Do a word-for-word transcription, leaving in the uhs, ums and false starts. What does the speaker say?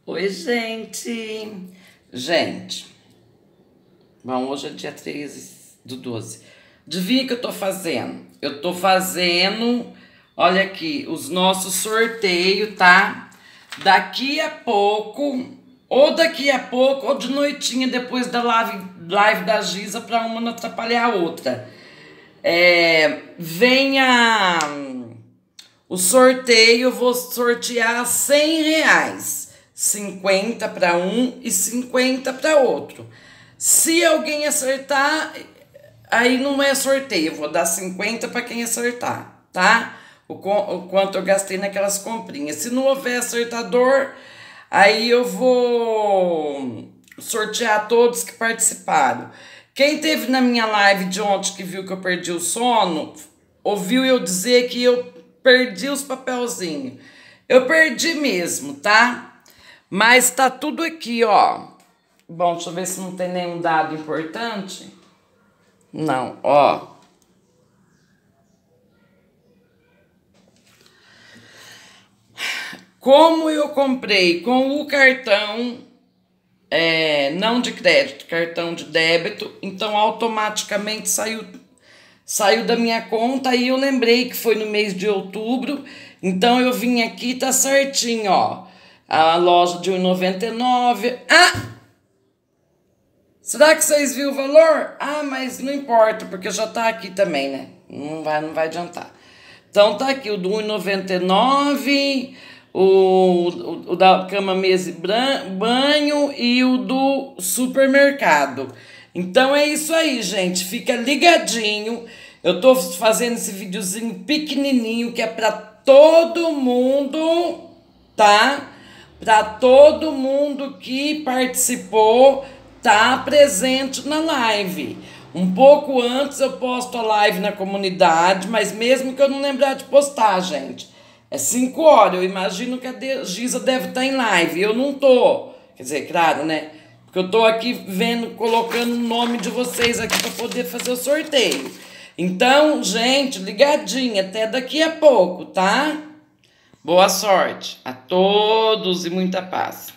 Oi, gente. Gente, bom, hoje é dia treze do doze. Adivinha o que eu tô fazendo? Eu tô fazendo, olha aqui, os nossos sorteios, tá? Daqui a pouco, ou daqui a pouco, ou de noitinha depois da live, live da Giza, pra uma não atrapalhar a outra. É, venha o sorteio, eu vou sortear cem reais. cinquenta para um e cinquenta para outro. Se alguém acertar, aí não é sorteio, eu vou dar cinquenta para quem acertar, tá? O, o quanto eu gastei naquelas comprinhas. Se não houver acertador, aí eu vou sortear todos que participaram. Quem teve na minha live de ontem que viu que eu perdi o sono, ouviu eu dizer que eu perdi os papelzinhos. Eu perdi mesmo, tá? Mas tá tudo aqui, ó. Bom, deixa eu ver se não tem nenhum dado importante. Não, ó. Como eu comprei com o cartão, é, não de crédito, cartão de débito, então automaticamente saiu, saiu da minha conta e eu lembrei que foi no mês de outubro, então eu vim aqui, tá certinho, ó. A loja de um real e noventa e nove centavos. Ah! Será que vocês viram o valor? Ah, mas não importa, porque já tá aqui também, né? Não vai, não vai adiantar. Então tá aqui o do um real e noventa e nove centavos, o, o, o da cama, mesa e banho e o do supermercado. Então é isso aí, gente. Fica ligadinho. Eu tô fazendo esse videozinho pequenininho que é pra todo mundo, tá? Pra todo mundo que participou tá presente na live. Um pouco antes eu posto a live na comunidade, mas mesmo que eu não lembrar de postar, gente. É cinco horas, eu imagino que a Giza deve estar em live, eu não tô. Quer dizer, claro, né? Porque eu tô aqui vendo, colocando o nome de vocês aqui para poder fazer o sorteio. Então, gente, ligadinha, até daqui a pouco, tá? Boa sorte a todos e muita paz.